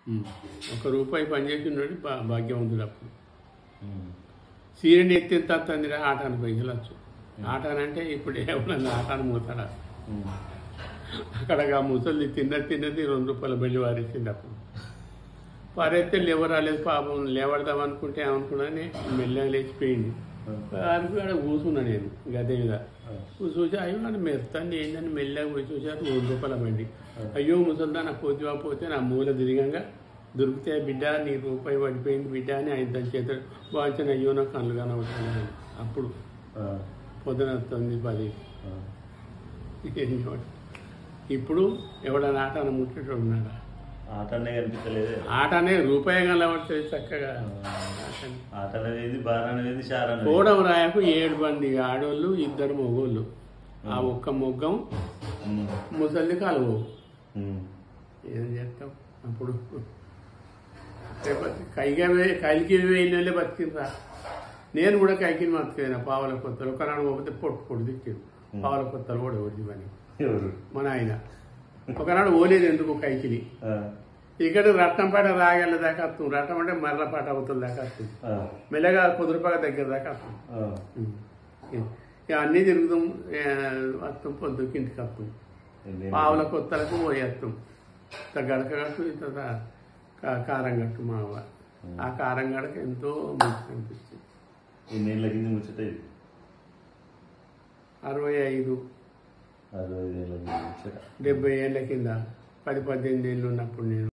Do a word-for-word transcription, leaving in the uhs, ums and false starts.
ఒక రూపాయి పనిచేసినోడు భాగ్యవంతుడు. అప్పుడు సీరెండి ఎత్తిన తత్తందిరా ఆటాను పైసలచ్చు. ఆటానంటే ఇప్పుడు ఎవరన్నా ఆటాను మూతాడా? అక్కడ ముసలి తిన్నది తిన్నది రెండు రూపాయల బెల్లి వారేసింది. అప్పుడు పారేస్తే లేవరాలేదు పాపం. లేవడదాం అనుకుంటే ఏమనుకున్నానే మెల్లగా లేచిపోయింది. వారికి అక్కడ కూర్చున్నా నేను గదే మీద చూసి అయ్యో నన్ను మెరుతాను ఏంటని మెల్లగా పోయి చూసారు రెండు రూపాయల బండి. అయ్యో ముసలిదా నా పోతివా పోతే నా మూల తిరిగంగా దొరికితే బిడ్డ నీ రూపాయి పడిపోయింది బిడ్డ అని ఆయన తన చేతులు వాంచిన అయ్యో నాకు కళ్ళు కనబడుతున్నాను. అప్పుడు పొద్దున తొమ్మిది పది ఇప్పుడు ఎవడన్నా ఆటను ముట్టేటోడు ఉన్నాడా? ఆటనే కనిపించలేదు. ఆటనే రూపాయి కనబడుతుంది చక్కగా. ఆట అనేది బార్ అనేది కోడం రాయకు ఏడు మంది ఆడోళ్ళు ఇద్దరు మొగోళ్ళు. ఆ ఒక్క మొగ్గం ముసలి కలువు. ఏం చేస్తాం అప్పుడు? కైగా కైకి వెళ్ళే బతికిందా? నేను కూడా కైకిని బతికినా. పావుల కొత్తలు ఒకనాడు పోతే పొట్టు పొట్టు దిక్కింది. పావుల కొత్తలు కూడా ఒకటి పని మన ఆయన ఒకనాడు ఓలేదు ఎందుకు కైకిని. ఇక్కడ రత్నంపాట రాగల దాకా వస్తుంది. రత్నం అంటే మర్రపాట అవుతుంది దాకా వస్తుంది. మెల్లగా కుదురుపాక దగ్గర దాకా వస్తుంది. ఇక అన్నీ తిరుగుతాం. వస్తాం పొద్దుకి ఇంటికి వస్తాం. పావుల కొత్తలకు పోయేస్తాం. ఇంత గడక కట్టు ఇంత కారం కట్టు మావ. ఆ కారం గడక ఎంతో మంచిగా అనిపిస్తుంది. అరవై ఐదు డెబ్బై ఏళ్ళ కింద పది పద్దెనిమిది ఏళ్ళు ఉన్నప్పుడు నేను